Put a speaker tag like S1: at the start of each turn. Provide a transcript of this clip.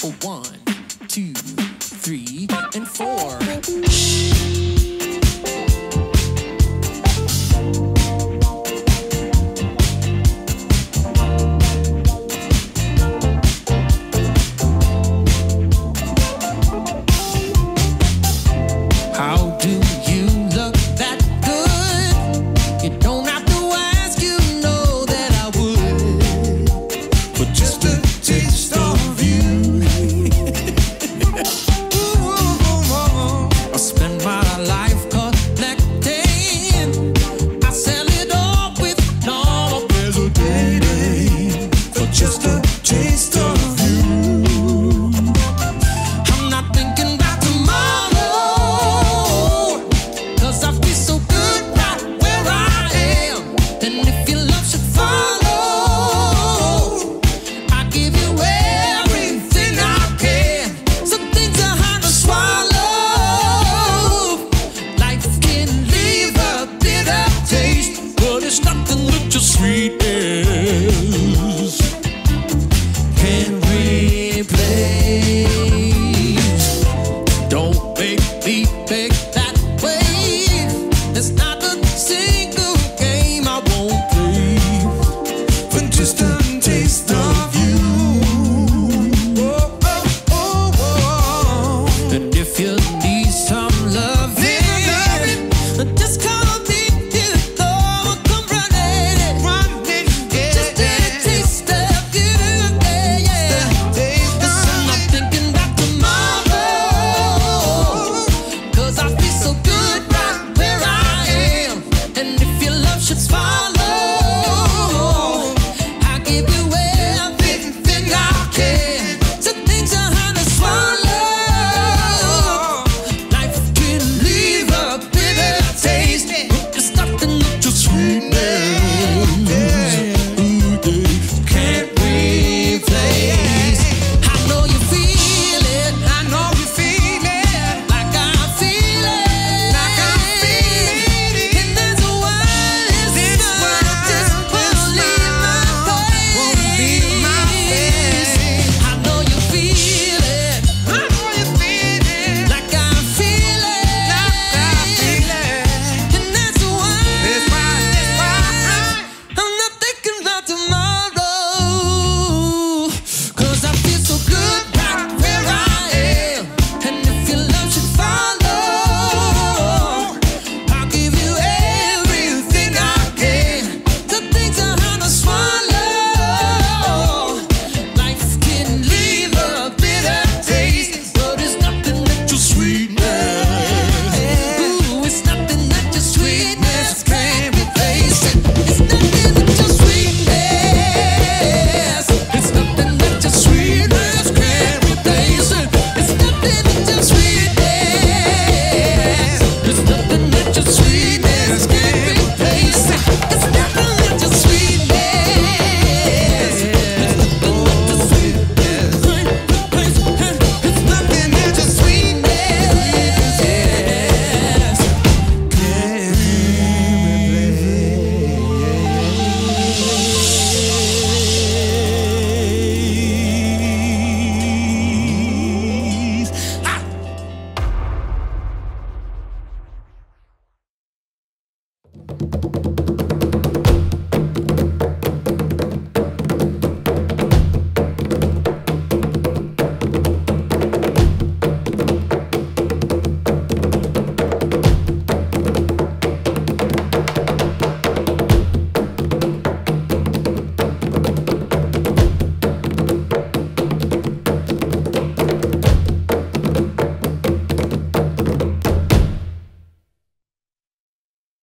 S1: 1, 2, 3, and 4. How do you look that good? You don't have to ask, you know that I would. But just a taste of you. I spend my life collecting. I sell it all with no hesitating. For just a taste of you. I'm not thinking about tomorrow. Just a